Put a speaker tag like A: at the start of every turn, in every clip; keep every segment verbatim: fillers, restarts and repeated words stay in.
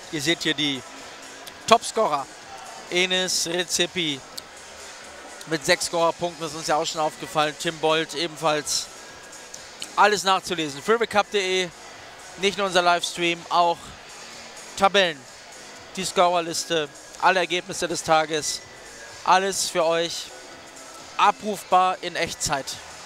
A: Ihr seht hier die Topscorer. Enis Rezepi mit sechs Scorerpunkten, das ist uns ja auch schon aufgefallen. Tim Bold ebenfalls. Alles nachzulesen. freeburycup punkt de, nicht nur unser Livestream, auch Tabellen, die Scorerliste, alle Ergebnisse des Tages. Alles für euch abrufbar in Echtzeit.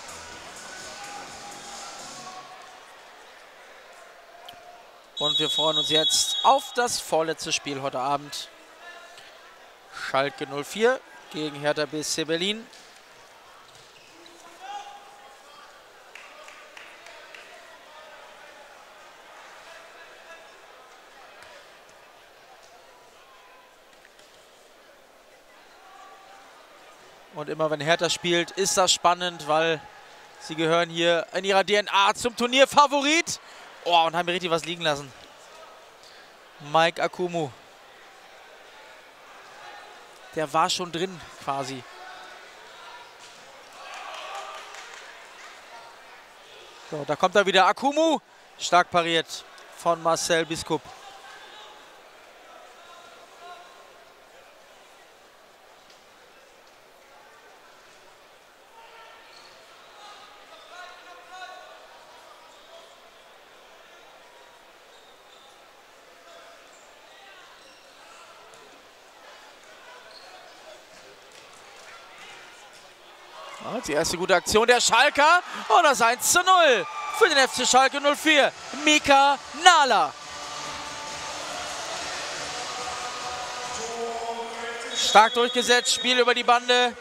A: Und wir freuen uns jetzt auf das vorletzte Spiel heute Abend. Schalke null vier gegen Hertha B S C Berlin. Und immer wenn Hertha spielt, ist das spannend, weil sie gehören hier in ihrer D N A zum Turnierfavorit. Oh, und haben mir richtig was liegen lassen. Mike Akumu. Der war schon drin, quasi. So, da kommt er wieder. Akumu. Stark pariert von Marcel Biskup. Die erste gute Aktion der Schalker und das eins zu null für den F C Schalke null vier. Mika Nala. Stark durchgesetzt, Spiel über die Bande.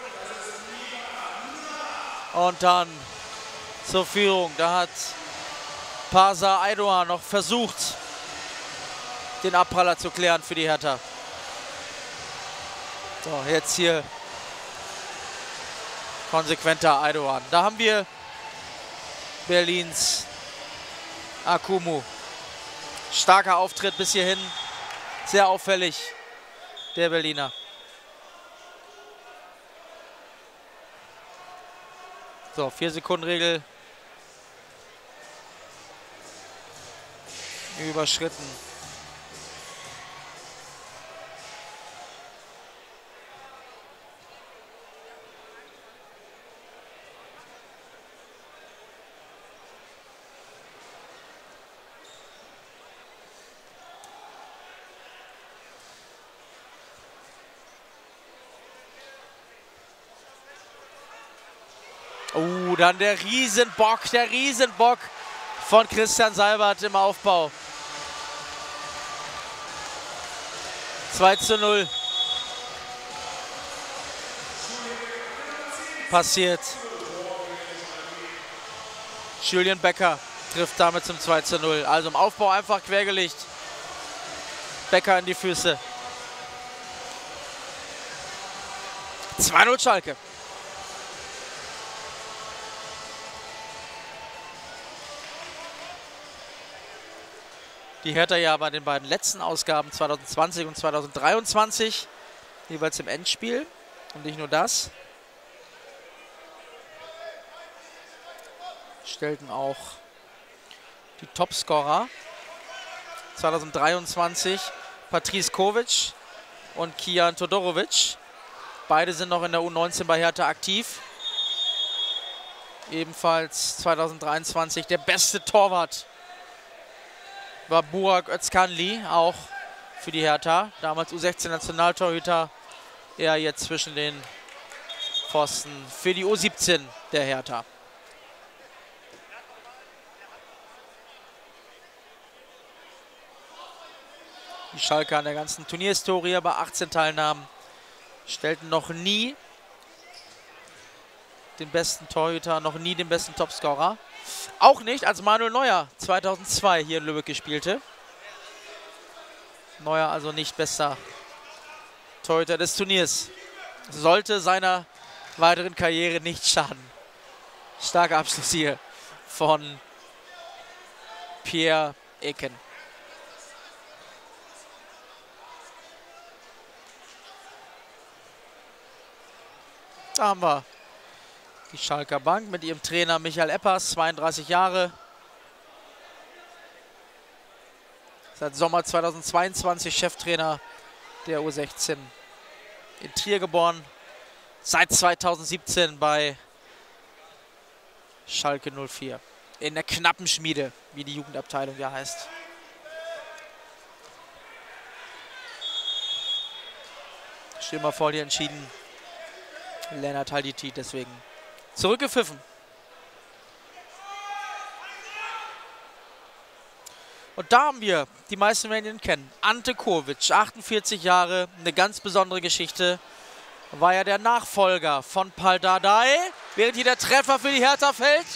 A: Und dann zur Führung. Da hat Parsa Aydoğan noch versucht, den Abpraller zu klären für die Hertha. So, jetzt hier konsequenter Aydoğan. Da haben wir Berlins Akumu. Starker Auftritt bis hierhin. Sehr auffällig, der Berliner. So, vier Sekunden Regel überschritten. Oh, dann der Riesenbock, der Riesenbock von Christian Seibert im Aufbau. zwei zu null. Passiert. Julian Becker trifft damit zum zwei zu null. Also im Aufbau einfach quergelegt. Becker in die Füße. zwei null Schalke. Die Hertha ja bei den beiden letzten Ausgaben zwanzig zwanzig und zwanzig dreiundzwanzig jeweils im Endspiel. Und nicht nur das. Stellten auch die Topscorer zwanzig dreiundzwanzig Patrice Kovic und Kian Todorovic. Beide sind noch in der U neunzehn bei Hertha aktiv. Ebenfalls zwanzig dreiundzwanzig der beste Torwart war Burak Özkanli, auch für die Hertha. Damals U sechzehn Nationaltorhüter. Er jetzt zwischen den Pfosten für die U siebzehn der Hertha. Die Schalke an der ganzen Turnierhistorie bei achtzehn Teilnahmen stellten noch nie den besten Torhüter, noch nie den besten Topscorer. Auch nicht, als Manuel Neuer zweitausendzwei hier in Lübeck spielte. Neuer also nicht bester Torhüter des Turniers. Sollte seiner weiteren Karriere nicht schaden. Starker Abschluss hier von Pierre Eken. Da haben wir die Schalker Bank mit ihrem Trainer Michael Eppers, zweiunddreißig Jahre. Seit Sommer zweitausendzweiundzwanzig Cheftrainer der U sechzehn in Trier geboren. Seit zweitausendsiebzehn bei Schalke null vier. In der knappen Schmiede, wie die Jugendabteilung ja heißt. Stürmer vor dir entschieden. Lennart Halditi deswegen zurückgepfiffen. Und da haben wir, die meisten werden ihn kennen, Ante Kovic, achtundvierzig Jahre, eine ganz besondere Geschichte. War ja der Nachfolger von Pal Dardai, während hier der Treffer für die Hertha fällt.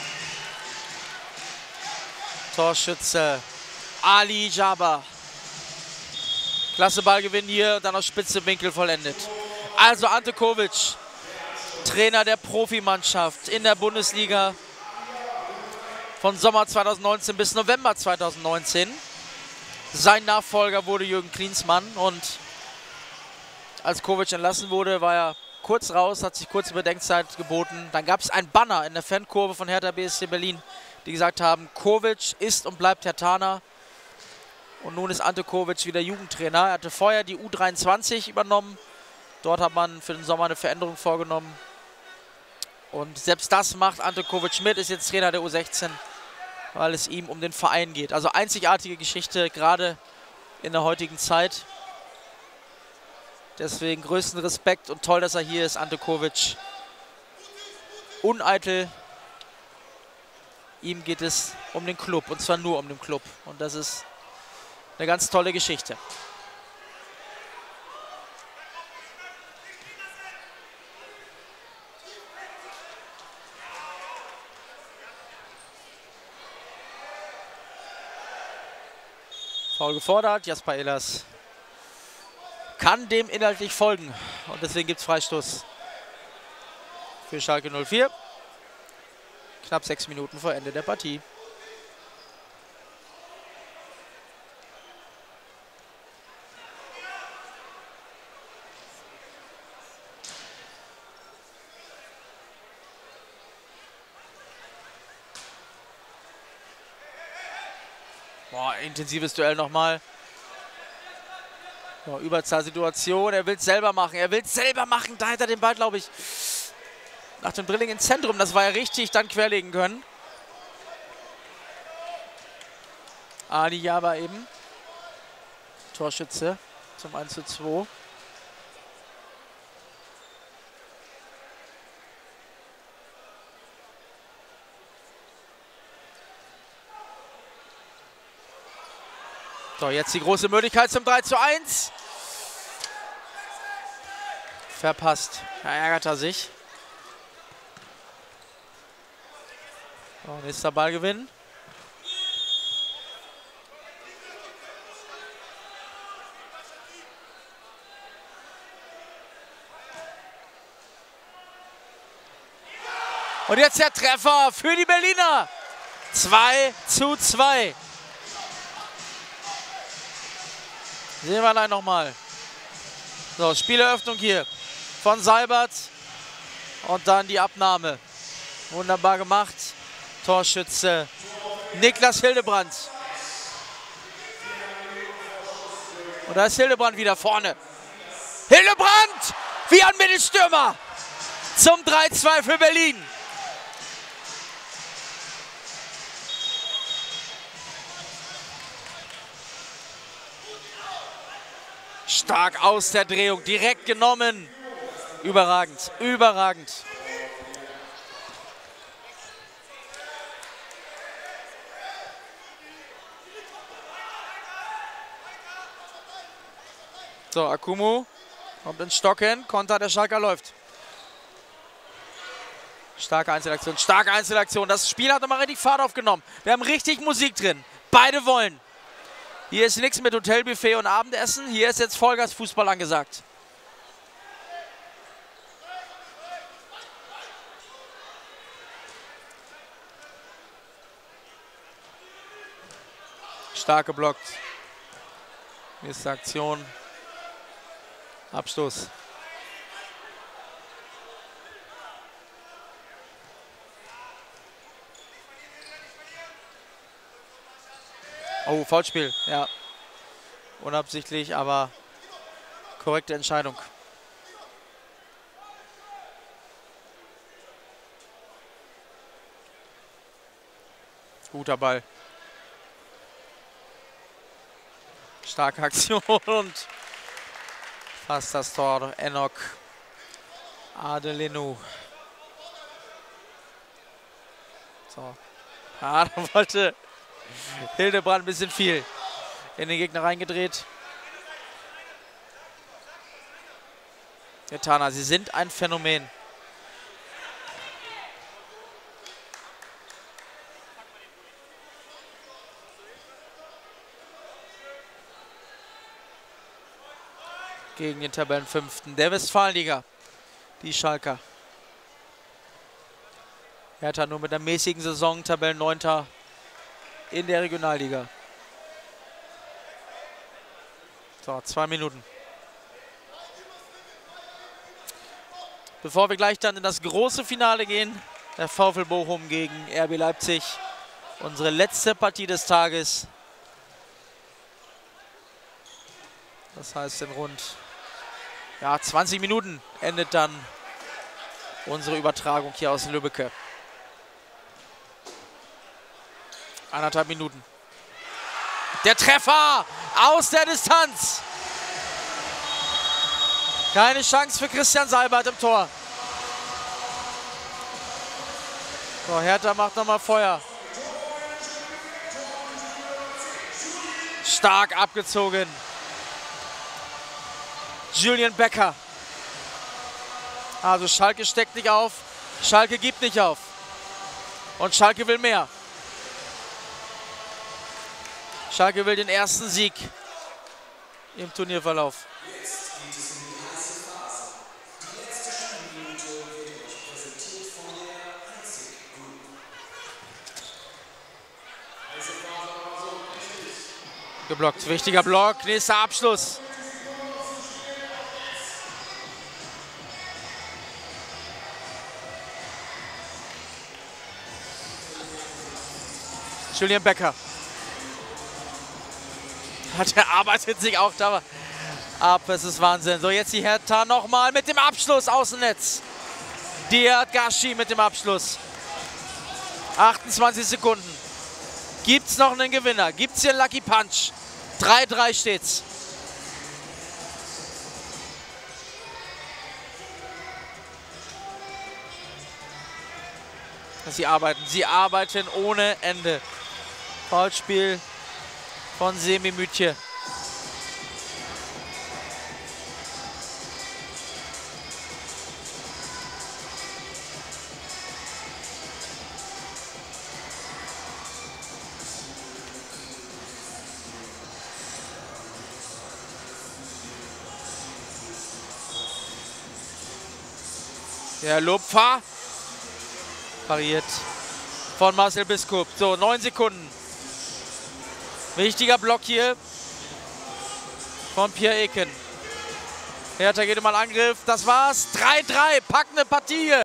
A: Torschütze Ali Jabbar. Klasse Ballgewinn hier und dann aus spitze Winkel vollendet. Also Ante Kovic, Trainer der Profimannschaft in der Bundesliga von Sommer zweitausendneunzehn bis November zweitausendneunzehn. Sein Nachfolger wurde Jürgen Klinsmann und als Kovic entlassen wurde, war er kurz raus, hat sich kurze Bedenkzeit geboten. Dann gab es ein Banner in der Fankurve von Hertha B S C Berlin, die gesagt haben, Kovic ist und bleibt Herthaner. Und nun ist Ante Kovic wieder Jugendtrainer. Er hatte vorher die U dreiundzwanzig übernommen. Dort hat man für den Sommer eine Veränderung vorgenommen. Und selbst das macht Ante Kovic mit, ist jetzt Trainer der U sechzehn, weil es ihm um den Verein geht. Also einzigartige Geschichte, gerade in der heutigen Zeit. Deswegen größten Respekt und toll, dass er hier ist, Ante Kovic. Uneitel. Ihm geht es um den Club und zwar nur um den Club. Und das ist eine ganz tolle Geschichte. Foul gefordert, Jasper Ehlers kann dem inhaltlich folgen und deswegen gibt es Freistoß für Schalke null vier. Knapp sechs Minuten vor Ende der Partie. Boah, intensives Duell nochmal. So, Überzahlsituation, er will es selber machen, er will es selber machen, da hätte er den Ball, glaube ich, nach dem Drilling ins Zentrum, das war ja richtig, dann querlegen können. Ali Jabbar eben, Torschütze zum eins zu zwei. So, jetzt die große Möglichkeit zum drei zu eins. Verpasst. Da ärgert er sich. So, nächster Ballgewinn. Und jetzt der Treffer für die Berliner. zwei zu zwei. Sehen wir gleich nochmal. So, Spieleröffnung hier von Seibert. Und dann die Abnahme. Wunderbar gemacht. Torschütze Niklas Hildebrand. Und da ist Hildebrand wieder vorne. Hildebrand! Wie ein Mittelstürmer. Zum drei zu zwei für Berlin. Stark aus der Drehung, direkt genommen. Überragend, überragend. So, Akumu kommt ins Stocken, Konter, der Schalker läuft. Starke Einzelaktion, starke Einzelaktion. Das Spiel hat nochmal richtig Fahrt aufgenommen. Wir haben richtig Musik drin. Beide wollen. Hier ist nichts mit Hotelbuffet und Abendessen. Hier ist jetzt Vollgas-Fußball angesagt. Stark geblockt. Nächste Aktion. Abstoß. Oh, Foulspiel, ja. Unabsichtlich, aber korrekte Entscheidung. Guter Ball. Starke Aktion und fast das Tor. Enoch Adelinu. So. Ah, da wollte Hildebrand ein bisschen viel in den Gegner reingedreht. Etana, sie sind ein Phänomen. Gegen den Tabellenfünften der Westfalenliga, die Schalker. Hertha nur mit einer mäßigen Saison, Tabellenneunter in der Regionalliga. So, zwei Minuten. Bevor wir gleich dann in das große Finale gehen, der VfL Bochum gegen R B Leipzig. Unsere letzte Partie des Tages. Das heißt, in rund ja, zwanzig Minuten endet dann unsere Übertragung hier aus Lübbecke. Eineinhalb Minuten. Der Treffer aus der Distanz. Keine Chance für Christian Seibert im Tor. So, Hertha macht nochmal Feuer. Stark abgezogen. Julian Becker. Also Schalke steckt nicht auf. Schalke gibt nicht auf. Und Schalke will mehr. Schalke will den ersten Sieg im Turnierverlauf. Geblockt. Wichtiger Block. Nächster Abschluss. Julian Becker. Der arbeitet sich auch da ab. Es ist Wahnsinn. So, jetzt die Hertha nochmal mit dem Abschluss aus dem Netz. Diad Gashi mit dem Abschluss. achtundzwanzig Sekunden. Gibt es noch einen Gewinner? Gibt es hier einen Lucky Punch? drei drei steht's. Sie arbeiten. Sie arbeiten ohne Ende. Foulspiel von Semi Mütje. Der Lupfer pariert von Marcel Biskup. So, neun Sekunden. Wichtiger Block hier von Pierre Eken. Hertha geht mal Angriff. Das war's. drei drei. Packende Partie.